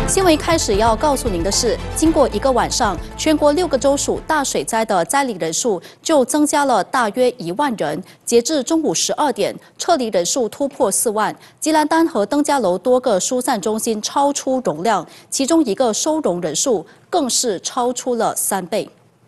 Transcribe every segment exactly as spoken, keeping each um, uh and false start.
新闻一开始要告诉您的是，经过一个晚上，全国六个州属大水灾的灾离人数就增加了大约一万人。截至中午十二点，撤离人数突破四万。吉兰丹和登嘉楼多个疏散中心超出容量，其中一个收容人数更是超出了三倍。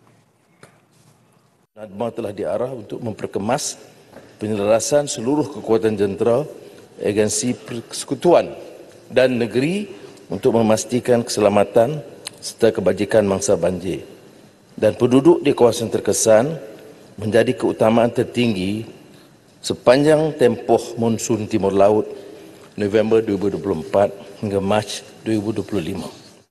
Nadma telah diarah untuk memperkemas penyelarasan seluruh kekuatan jentera, agensi persekutuan dan negeri untuk memastikan keselamatan serta kebajikan mangsa banjir. Dan penduduk di kawasan terkesan menjadi keutamaan tertinggi sepanjang tempoh monsun Timur Laut November dua ribu dua puluh empat hingga Mac dua ribu dua puluh lima.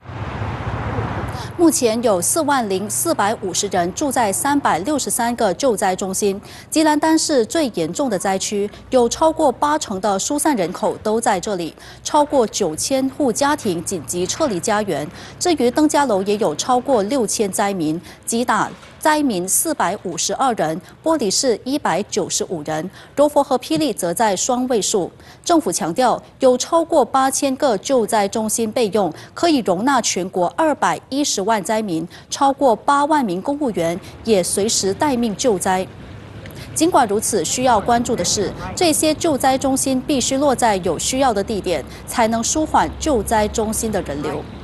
目前有四万零四百五十人住在三百六十三个救灾中心。吉兰丹是最严重的灾区，有超过八成的疏散人口都在这里，超过九千户家庭紧急撤离家园。至于登嘉楼，也有超过六千灾民，击打灾民四百五十二人，玻璃市一百九十五人，柔佛和霹雳则在双位数。政府强调，有超过八千个救灾中心备用，可以容纳全国二百一十万灾民，超过八万名公务员也随时待命救灾。尽管如此，需要关注的是，这些救灾中心必须落在有需要的地点，才能舒缓救灾中心的人流。